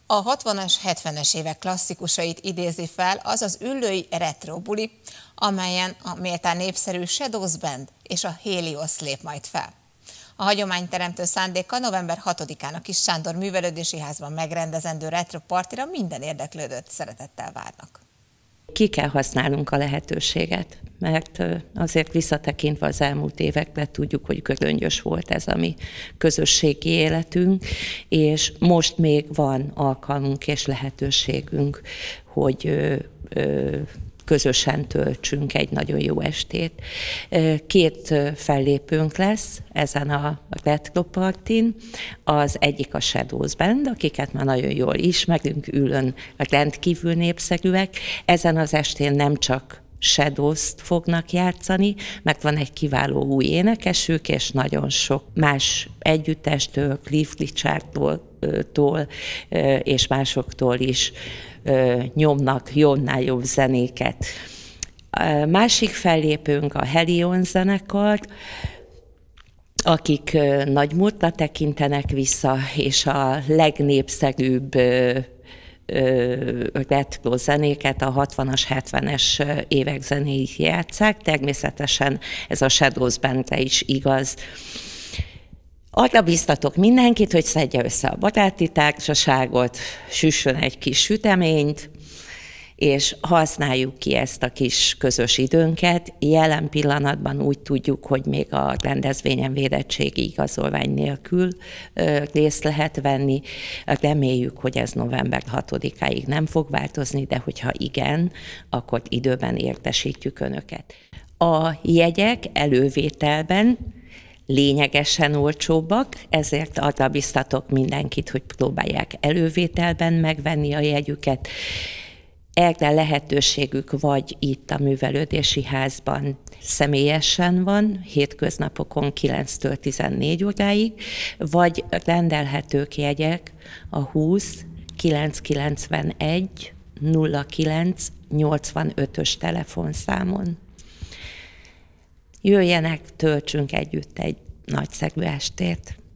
A 60-as, 70-es évek klasszikusait idézi fel az az üllői retro buli, amelyen a méltán népszerű Shadows Band és a Helios lép majd fel. A hagyományteremtő szándékkal november 6-án a Kis Sándor Művelődési Házban megrendezendő retro partira minden érdeklődőt szeretettel várnak. Ki kell használnunk a lehetőséget, mert azért visszatekintve az elmúlt évekre tudjuk, hogy göröngyös volt ez a mi közösségi életünk, és most még van alkalmunk és lehetőségünk, hogy közösen töltsünk egy nagyon jó estét. 2 fellépőnk lesz ezen a retro partin. Az egyik a Shadows Band, akiket már nagyon jól ismerünk, ülön rendkívül népszerűek. Ezen az estén nem csak Shadows-t fognak játszani, mert van egy kiváló új énekesük, és nagyon sok más együttestől, Cliff Richardtól és másoktól is nyomnak jónál jobb zenéket. A másik fellépőnk a Helios zenekar, akik nagy múltra tekintenek vissza, és a legnépszerűbb retro zenéket, a 60-as, 70-es évek zenéit játsszák. Természetesen ez a Shadows Bandre is igaz. Arra biztatok mindenkit, hogy szedje össze a baráti társaságot, süssön egy kis süteményt, és használjuk ki ezt a kis közös időnket. Jelen pillanatban úgy tudjuk, hogy még a rendezvényen védettségi igazolvány nélkül részt lehet venni. Reméljük, hogy ez november 6-áig nem fog változni, de hogyha igen, akkor időben értesítjük Önöket. A jegyek elővételben lényegesen olcsóbbak, ezért arra biztatok mindenkit, hogy próbálják elővételben megvenni a jegyüket. Erre lehetőségük vagy itt a Művelődési Házban személyesen van, hétköznapokon 9-től 14 óráig, vagy rendelhetők jegyek a 20 991 09 85-ös telefonszámon. Jöjjenek, töltsünk együtt egy nagyszerű estét!